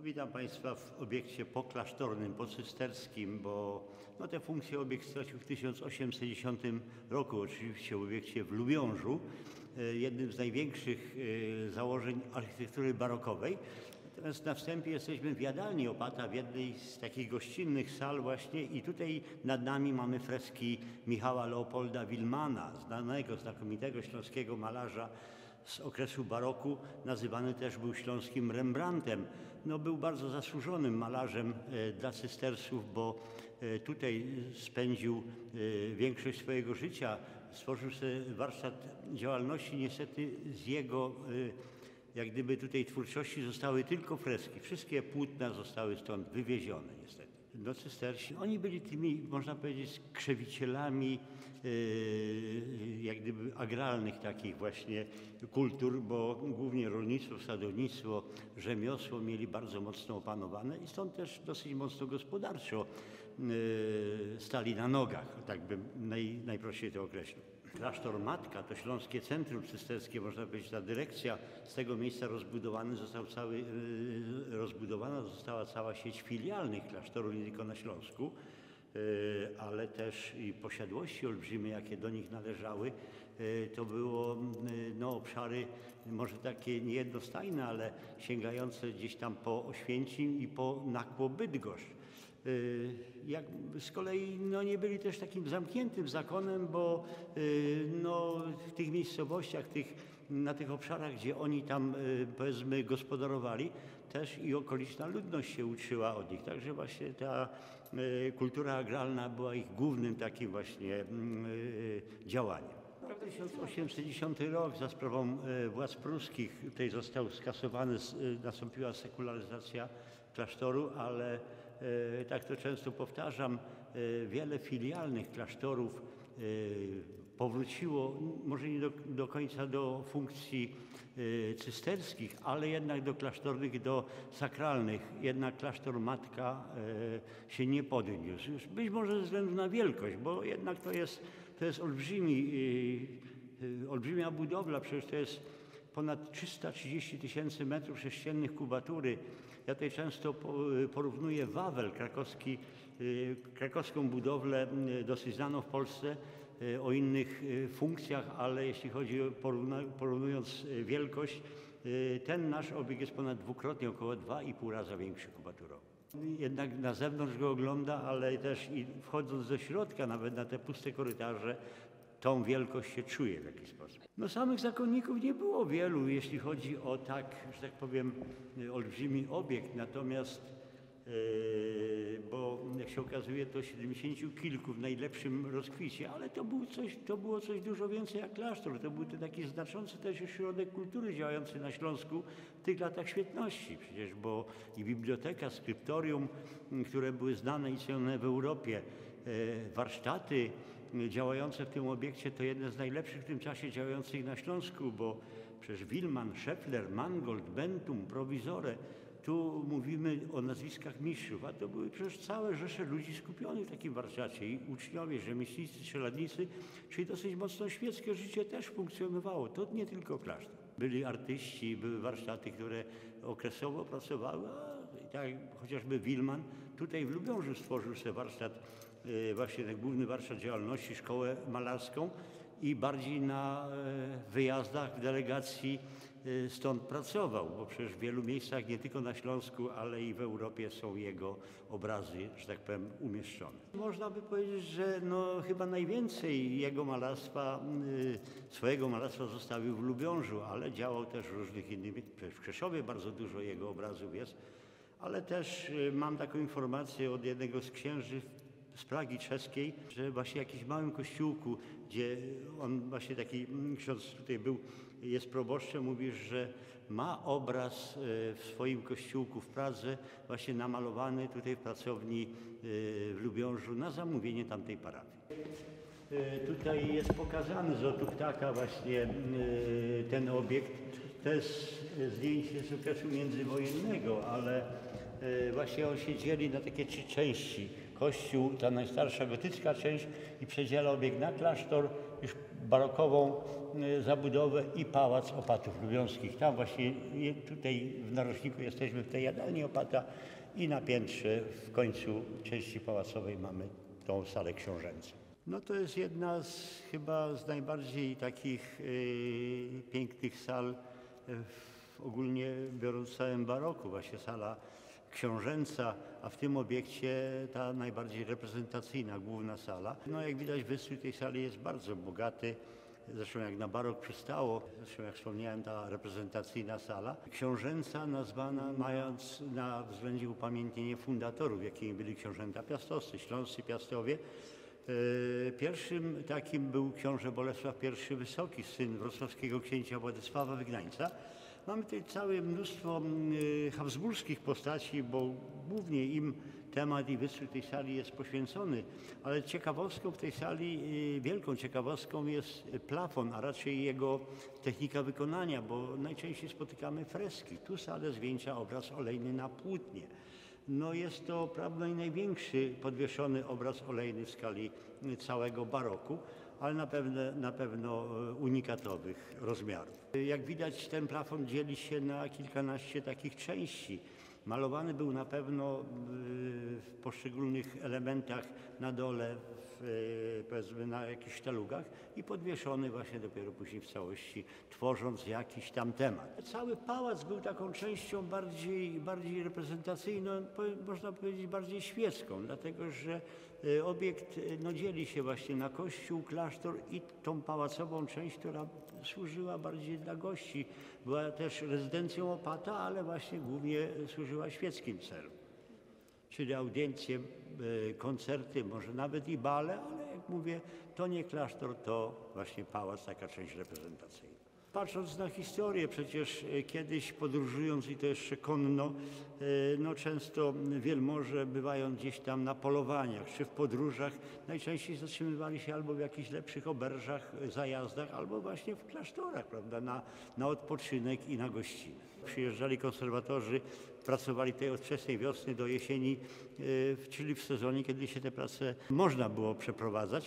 Witam Państwa w obiekcie poklasztornym, pocysterskim, bo tę funkcję obiekt stracił w 1810 roku, oczywiście w obiekcie w Lubiążu, jednym z największych założeń architektury barokowej. Natomiast na wstępie jesteśmy w jadalni Opata, w jednej z takich gościnnych sal właśnie, i tutaj nad nami mamy freski Michała Leopolda Wilmana, znanego, znakomitego śląskiego malarza z okresu baroku. Nazywany też był śląskim Rembrandtem. Był bardzo zasłużonym malarzem dla cystersów, bo tutaj spędził większość swojego życia. Stworzył sobie warsztat działalności. Niestety z jego jak gdyby tutaj twórczości zostały tylko freski. Wszystkie płótna zostały stąd wywiezione niestety. Cystersi, oni byli tymi, można powiedzieć, krzewicielami jak gdyby agralnych takich właśnie kultur, bo głównie rolnictwo, sadownictwo, rzemiosło mieli bardzo mocno opanowane i stąd też dosyć mocno gospodarczo stali na nogach, tak bym najprościej to określił. Klasztor Matka, to Śląskie Centrum Cysterskie, można powiedzieć, ta dyrekcja, z tego miejsca rozbudowana została cała sieć filialnych klasztorów, nie tylko na Śląsku, ale też i posiadłości olbrzymie, jakie do nich należały. To było obszary może takie niejednostajne, ale sięgające gdzieś tam po Oświęcim i po Nakło Bydgoszcz. Z kolei nie byli też takim zamkniętym zakonem, bo w tych miejscowościach, na tych obszarach, gdzie oni tam powiedzmy gospodarowali, też i okoliczna ludność się uczyła od nich. Także właśnie ta kultura agralna była ich głównym takim właśnie działaniem. 1810 rok za sprawą władz pruskich tutaj został skasowany, nastąpiła sekularyzacja klasztoru, ale tak to często powtarzam, wiele filialnych klasztorów powróciło, może nie do końca do funkcji cysterskich, ale jednak do klasztornych, do sakralnych. Jednak klasztor Matka się nie podniósł. Być może ze względu na wielkość, bo jednak to jest olbrzymia budowla, przecież to jest ponad 330 000 metrów sześciennych kubatury. Ja tutaj często porównuję Wawel krakowski, krakowską budowlę, dosyć znaną w Polsce, o innych funkcjach, ale jeśli chodzi o porównując wielkość, ten nasz obiekt jest ponad dwukrotnie, około 2,5 raza większy kubaturowo. Jednak na zewnątrz go ogląda, ale też i wchodząc do środka, nawet na te puste korytarze, tą wielkość się czuje w jakiś sposób. Samych zakonników nie było wielu, jeśli chodzi o że tak powiem, olbrzymi obiekt, natomiast, bo jak się okazuje, to 70 kilku w najlepszym rozkwicie, ale to było coś dużo więcej jak klasztor. To był taki znaczący też ośrodek kultury działający na Śląsku w tych latach świetności przecież, bo i biblioteka, skryptorium, które były znane i cenione w Europie, warsztaty działające w tym obiekcie to jedne z najlepszych w tym czasie działających na Śląsku, bo przecież Wilman, Scheffler, Mangold, Bentum, Prowizore, tu mówimy o nazwiskach mistrzów, a to były przecież całe rzesze ludzi skupionych w takim warsztacie i uczniowie, rzemieślnicy, czeladnicy, czyli dosyć mocno świeckie życie też funkcjonowało. To nie tylko klasztor. Byli artyści, były warsztaty, które okresowo pracowały, tak chociażby Wilman tutaj w Lubiążu stworzył sobie warsztat, właśnie ten główny warsztat działalności, szkołę malarską i bardziej na wyjazdach, w delegacji stąd pracował, bo przecież w wielu miejscach, nie tylko na Śląsku, ale i w Europie są jego obrazy, że tak powiem, umieszczone. Można by powiedzieć, że chyba najwięcej jego malarstwa, swojego malarstwa zostawił w Lubiążu, ale działał też w różnych innych, w Krzeszowie bardzo dużo jego obrazów jest, ale też mam taką informację od jednego z księży z Pragi czeskiej, że właśnie w jakimś małym kościółku, gdzie on właśnie taki ksiądz tutaj był, jest proboszczem, mówi, że ma obraz w swoim kościółku w Pradze właśnie namalowany tutaj w pracowni w Lubiążu na zamówienie tamtej parafii. Tutaj jest pokazany z lotu ptaka właśnie ten obiekt. To jest zdjęcie z okresu międzywojennego, ale właśnie on się dzieli na takie 3 części. Kościół, ta najstarsza gotycka część i przedziela obiekt na klasztor, już barokową zabudowę i Pałac Opatów Lubiąskich. Tam właśnie tutaj w narożniku jesteśmy w tej jadalni Opata i na piętrze w końcu części pałacowej mamy tą salę książęcą. No to jest jedna chyba z najbardziej takich pięknych sal ogólnie biorąc w całym baroku, właśnie sala książęca, a w tym obiekcie ta najbardziej reprezentacyjna, główna sala. No jak widać wystrój tej sali jest bardzo bogaty, zresztą jak na barok przystało, zresztą jak wspomniałem ta reprezentacyjna sala. Książęca nazwana mając na względzie upamiętnienie fundatorów, jakimi byli książęta piastowscy, śląscy piastowie. Pierwszym takim był książę Bolesław I Wysoki, syn wrocławskiego księcia Władysława Wygnańca. Mamy tutaj całe mnóstwo habsburskich postaci, bo głównie im temat i wystrój tej sali jest poświęcony, ale ciekawostką w tej sali, wielką ciekawostką jest plafon, a raczej jego technika wykonania, bo najczęściej spotykamy freski. Tu salę zwieńcza obraz olejny na płótnie. No jest to prawda największy podwieszony obraz olejny w skali całego baroku, ale na pewno unikatowych rozmiarów. Jak widać, ten plafon dzieli się na kilkanaście takich części. Malowany był na pewno w poszczególnych elementach na dole, powiedzmy na jakichś sztalugach i podwieszony właśnie dopiero później w całości, tworząc jakiś tam temat. Cały pałac był taką częścią bardziej reprezentacyjną, można powiedzieć bardziej świecką, dlatego że obiekt dzieli się właśnie na kościół, klasztor i tą pałacową część, która służyła bardziej dla gości. Była też rezydencją opata, ale właśnie głównie służyła świeckim celom. Czyli audiencje, koncerty, może nawet i bale, ale jak mówię, to nie klasztor, to właśnie pałac, taka część reprezentacyjna. Patrząc na historię, przecież kiedyś podróżując i to jeszcze konno, często wielmoże bywając gdzieś tam na polowaniach czy w podróżach, najczęściej zatrzymywali się albo w jakichś lepszych oberżach, zajazdach, albo właśnie w klasztorach, prawda, na odpoczynek i na gościnę. Przyjeżdżali konserwatorzy, pracowali tutaj od wczesnej wiosny do jesieni, czyli w sezonie, kiedy się te prace można było przeprowadzać.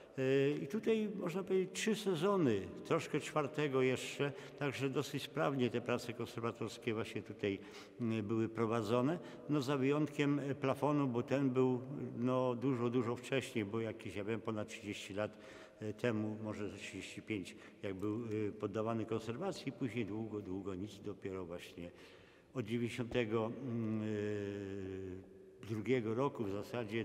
I tutaj można powiedzieć 3 sezony, troszkę 4 jeszcze, także dosyć sprawnie te prace konserwatorskie właśnie tutaj były prowadzone. No za wyjątkiem plafonu, bo ten był dużo wcześniej, bo jakieś, ja wiem, ponad 30 lat temu, może 35, jak był poddawany konserwacji, później długo nic, dopiero właśnie od 92 roku w zasadzie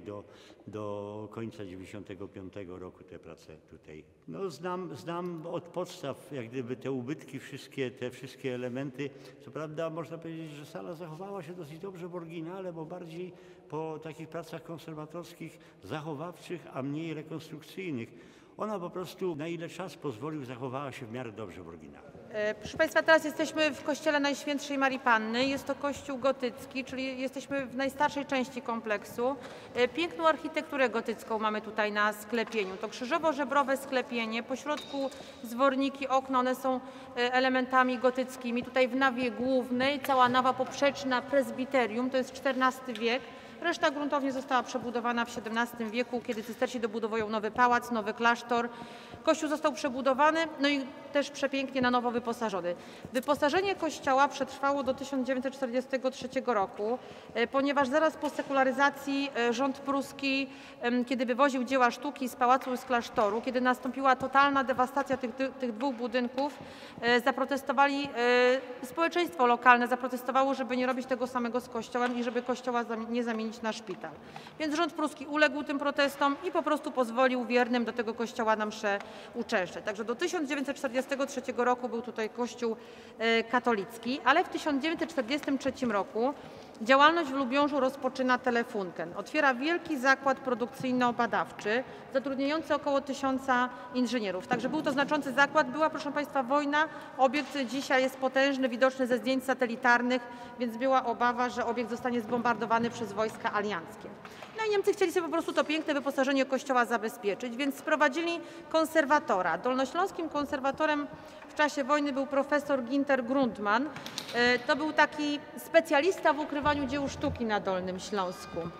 do końca 95 roku te prace tutaj. No znam od podstaw jak gdyby te ubytki, te wszystkie elementy. Co prawda można powiedzieć, że sala zachowała się dosyć dobrze w oryginale, bo bardziej po takich pracach konserwatorskich zachowawczych, a mniej rekonstrukcyjnych. Ona po prostu, na ile czas pozwolił, zachowała się w miarę dobrze w oryginale. Proszę Państwa, teraz jesteśmy w kościele Najświętszej Marii Panny. Jest to kościół gotycki, czyli jesteśmy w najstarszej części kompleksu. Piękną architekturę gotycką mamy tutaj na sklepieniu. To krzyżowo-żebrowe sklepienie, pośrodku zworniki, okna, one są elementami gotyckimi. Tutaj w nawie głównej cała nawa poprzeczna, prezbiterium, to jest XIV wiek. Reszta gruntownie została przebudowana w XVII wieku, kiedy Cysterci dobudowują nowy pałac, nowy klasztor. Kościół został przebudowany, no i też przepięknie na nowo wyposażony. Wyposażenie kościoła przetrwało do 1943 roku, ponieważ zaraz po sekularyzacji rząd pruski, kiedy wywoził dzieła sztuki z pałacu i z klasztoru, kiedy nastąpiła totalna dewastacja tych 2 budynków, zaprotestowali, społeczeństwo lokalne zaprotestowało, żeby nie robić tego samego z kościołem i żeby kościoła nie zamienić na szpital. Więc rząd pruski uległ tym protestom i po prostu pozwolił wiernym do tego kościoła na mszę uczęszczać. Także do 1943 roku był tutaj kościół katolicki, ale w 1943 roku działalność w Lubiążu rozpoczyna Telefunken. Otwiera wielki zakład produkcyjno-badawczy, zatrudniający około 1000 inżynierów. Także był to znaczący zakład. Była, proszę Państwa, wojna. Obiekt dzisiaj jest potężny, widoczny ze zdjęć satelitarnych, więc była obawa, że obiekt zostanie zbombardowany przez wojska alianckie. No i Niemcy chcieli sobie po prostu to piękne wyposażenie kościoła zabezpieczyć, więc sprowadzili konserwatora. Dolnośląskim konserwatorem w czasie wojny był profesor Ginter Grundmann. To był taki specjalista w ukrywaniu dzieł sztuki na Dolnym Śląsku.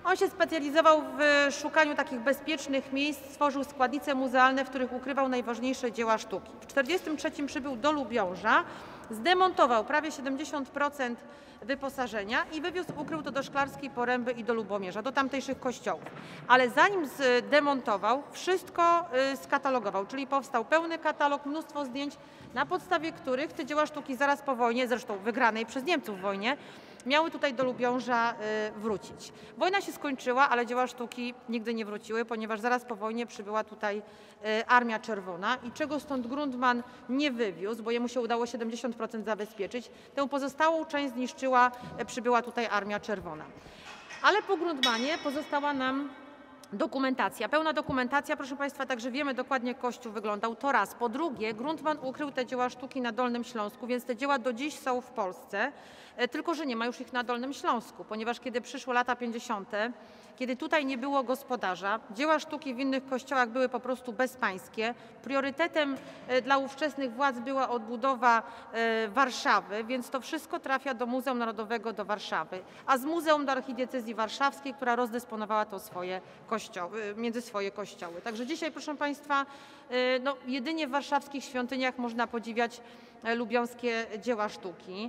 On się specjalizował w szukaniu takich bezpiecznych miejsc, stworzył składnice muzealne, w których ukrywał najważniejsze dzieła sztuki. W 1943 przybył do Lubiąża, zdemontował prawie 70% wyposażenia i ukrył to do Szklarskiej Poręby i do Lubomierza, do tamtejszych kościołów. Ale zanim zdemontował, wszystko skatalogował, czyli powstał pełny katalog, mnóstwo zdjęć, na podstawie których te dzieła sztuki zaraz po wojnie, zresztą wygranej przez Niemców wojnie, miały tutaj do Lubiąża wrócić. Wojna się skończyła, ale dzieła sztuki nigdy nie wróciły, ponieważ zaraz po wojnie przybyła tutaj Armia Czerwona i czego stąd Grundmann nie wywiózł, bo jemu się udało 70% zabezpieczyć, tę pozostałą część zniszczyła, przybyła tutaj Armia Czerwona. Ale po Grundmanie pozostała nam dokumentacja, pełna dokumentacja, proszę Państwa, także wiemy dokładnie, jak Kościół wyglądał, to raz. Po drugie, Grundmann ukrył te dzieła sztuki na Dolnym Śląsku, więc te dzieła do dziś są w Polsce, tylko że nie ma już ich na Dolnym Śląsku, ponieważ kiedy przyszły lata 50., kiedy tutaj nie było gospodarza, dzieła sztuki w innych kościołach były po prostu bezpańskie. Priorytetem dla ówczesnych władz była odbudowa Warszawy, więc to wszystko trafia do Muzeum Narodowego do Warszawy, a z Muzeum do Archidiecezji Warszawskiej, która rozdysponowała to swoje kościoły, między swoje kościoły. Także dzisiaj, proszę Państwa, no, jedynie w warszawskich świątyniach można podziwiać lubiąskie dzieła sztuki.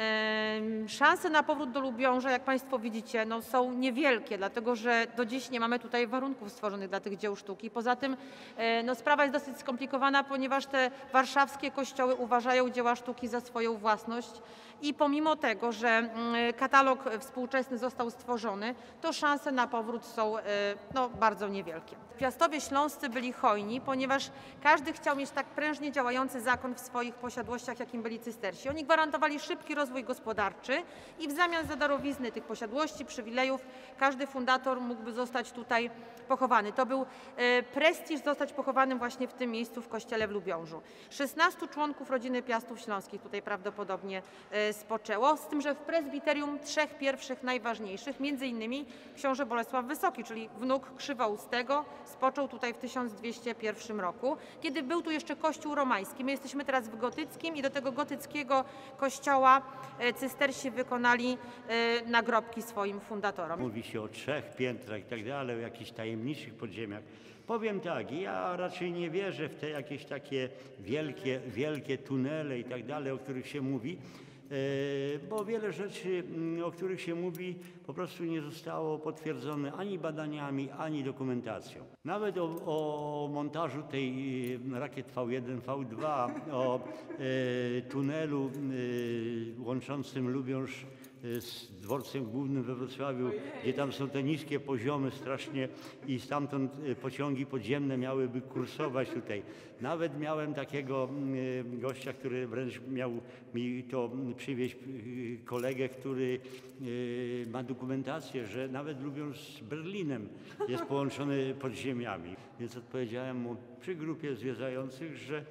Szanse na powrót do Lubiąża, jak Państwo widzicie, no, są niewielkie, dlatego że do dziś nie mamy tutaj warunków stworzonych dla tych dzieł sztuki. Poza tym no, sprawa jest dosyć skomplikowana, ponieważ te warszawskie kościoły uważają dzieła sztuki za swoją własność i pomimo tego, że katalog współczesny został stworzony, to szanse na powrót są no, bardzo niewielkie. Piastowie śląscy byli hojni, ponieważ każdy chciał mieć tak prężnie działający zakon w swoich posiadłościach, jakim byli cystersi. Oni gwarantowali szybki rozwój gospodarczy i w zamian za darowizny tych posiadłości, przywilejów, każdy fundator mógłby zostać tutaj pochowany. To był prestiż zostać pochowanym właśnie w tym miejscu, w kościele w Lubiążu. 16 członków rodziny Piastów Śląskich tutaj prawdopodobnie spoczęło, z tym, że w prezbiterium 3 pierwszych najważniejszych, między innymi książę Bolesław Wysoki, czyli wnuk Krzywoustego, spoczął tutaj w 1201 roku, kiedy był tu jeszcze kościół romański. My jesteśmy teraz w gotyckim i do tego gotyckiego kościoła cystersi wykonali nagrobki swoim fundatorom. Mówi się o 3 piętrach i tak dalej, o jakichś tajemniczych podziemiach. Powiem tak, ja raczej nie wierzę w te jakieś takie wielkie tunele i tak dalej, o których się mówi, bo wiele rzeczy, o których się mówi, po prostu nie zostało potwierdzone ani badaniami, ani dokumentacją. Nawet o montażu tej rakiet V1, V2, o tunelu łączącym Lubiąż z dworcem głównym we Wrocławiu, gdzie tam są te niskie poziomy strasznie i stamtąd pociągi podziemne miałyby kursować tutaj. Nawet miałem takiego gościa, który wręcz miał mi to przywieźć, kolegę, który ma dokumentację, że nawet Lubiąż z Berlinem jest połączony podziemiami. Więc odpowiedziałem mu przy grupie zwiedzających, że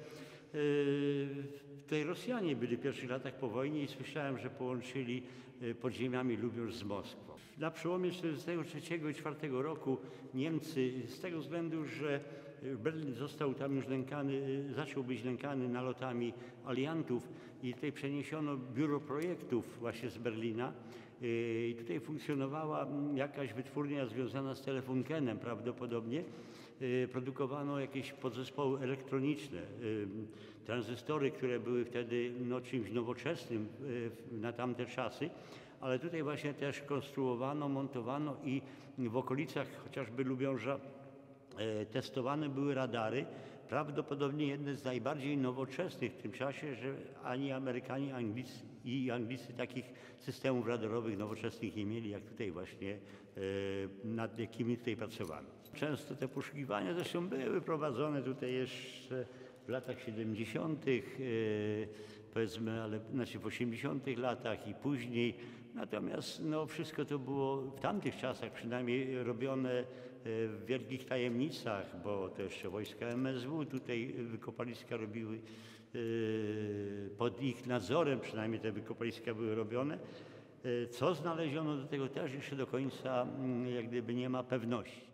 tutaj Rosjanie byli w pierwszych latach po wojnie i słyszałem, że połączyli podziemiami Lubiąż z Moskwą. Na przełomie 1943 i 1944 roku Niemcy, z tego względu, że Berlin został tam już zaczął być nękany nalotami aliantów i tutaj przeniesiono biuro projektów właśnie z Berlina. I tutaj funkcjonowała jakaś wytwórnia związana z Telefunkenem prawdopodobnie. Produkowano jakieś podzespoły elektroniczne, tranzystory, które były wtedy no, czymś nowoczesnym na tamte czasy, ale tutaj właśnie też konstruowano, montowano i w okolicach chociażby Lubiąża testowane były radary, prawdopodobnie jedne z najbardziej nowoczesnych w tym czasie, że ani Amerykanie, Anglicy takich systemów radarowych nowoczesnych nie mieli, jak tutaj właśnie nad jakimi tutaj pracowano. Często te poszukiwania zresztą były prowadzone tutaj jeszcze w latach 70., powiedzmy, ale znaczy w 80. latach i później. Natomiast no, wszystko to było w tamtych czasach przynajmniej robione w wielkich tajemnicach, bo to jeszcze wojska MSW tutaj wykopaliska robiły, pod ich nadzorem przynajmniej te wykopaliska były robione. Co znaleziono, do tego też jeszcze do końca jak gdyby nie ma pewności.